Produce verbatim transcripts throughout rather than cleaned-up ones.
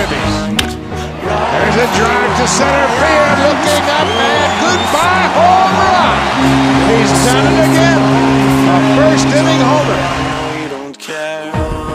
ribbies. There's a drive to center field, looking up, and goodbye home run. He's done it again. A first inning homer. We don't care.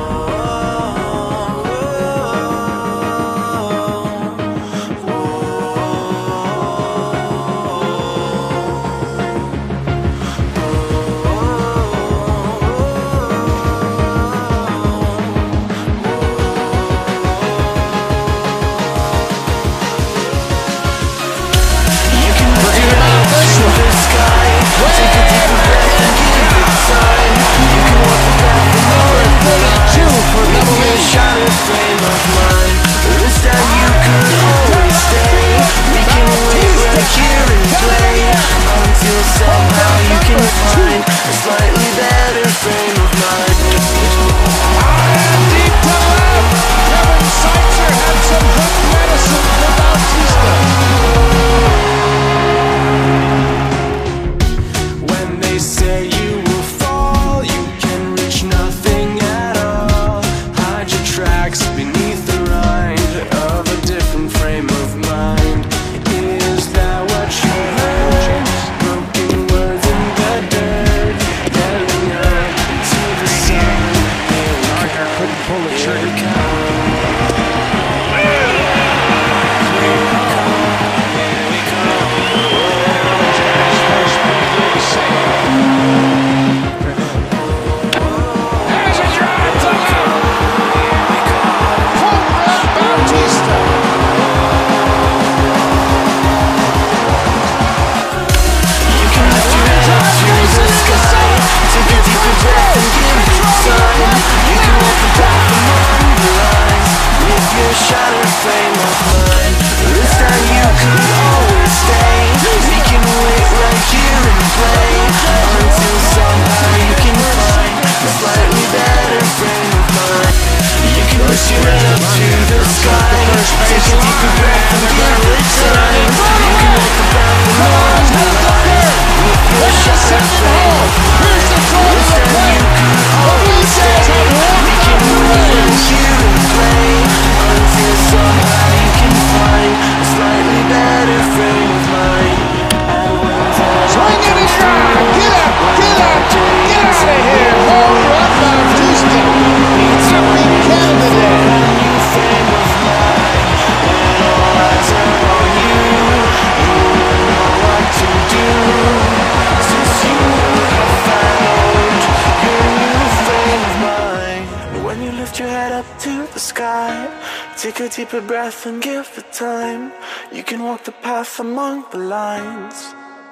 Take a deeper breath and give it time. You can walk the path among the lines,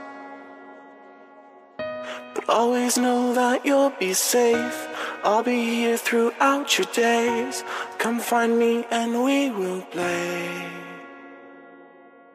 but always know that you'll be safe. I'll be here throughout your days. Come find me and we will play.